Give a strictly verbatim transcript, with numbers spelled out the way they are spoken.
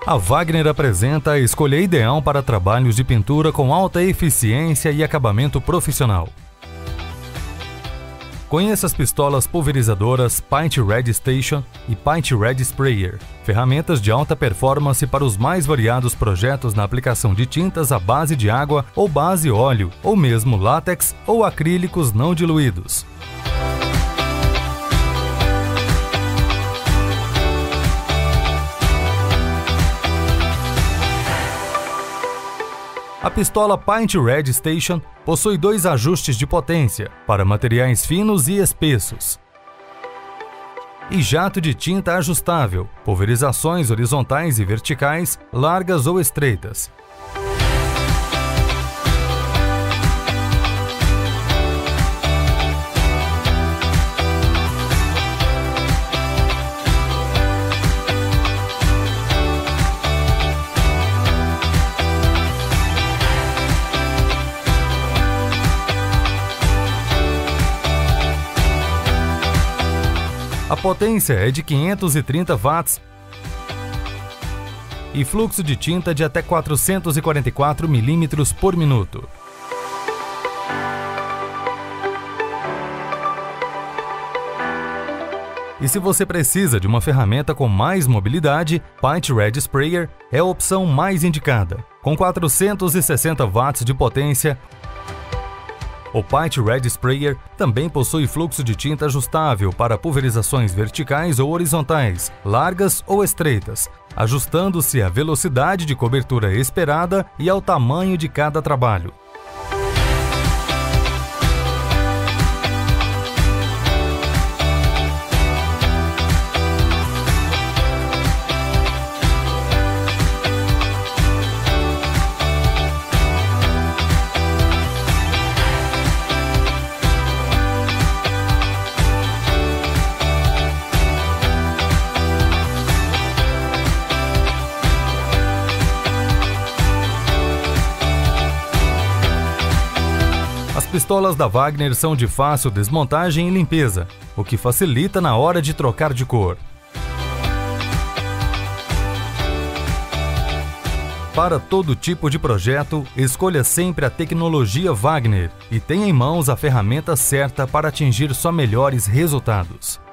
A Wagner apresenta a escolha ideal para trabalhos de pintura com alta eficiência e acabamento profissional. Conheça as pistolas pulverizadoras Paint Red Station e Paint Red Sprayer, ferramentas de alta performance para os mais variados projetos na aplicação de tintas à base de água ou base óleo, ou mesmo látex ou acrílicos não diluídos. A pistola Paint Red Station possui dois ajustes de potência para materiais finos e espessos e jato de tinta ajustável, pulverizações horizontais e verticais, largas ou estreitas. A potência é de quinhentos e trinta watts e fluxo de tinta de até quatrocentos e quarenta e quatro milímetros por minuto. E se você precisa de uma ferramenta com mais mobilidade, Paint Red Sprayer é a opção mais indicada. Com quatrocentos e sessenta watts de potência, o Paint Red Sprayer também possui fluxo de tinta ajustável para pulverizações verticais ou horizontais, largas ou estreitas, ajustando-se à velocidade de cobertura esperada e ao tamanho de cada trabalho. As pistolas da Wagner são de fácil desmontagem e limpeza, o que facilita na hora de trocar de cor. Para todo tipo de projeto, escolha sempre a tecnologia Wagner e tenha em mãos a ferramenta certa para atingir só melhores resultados.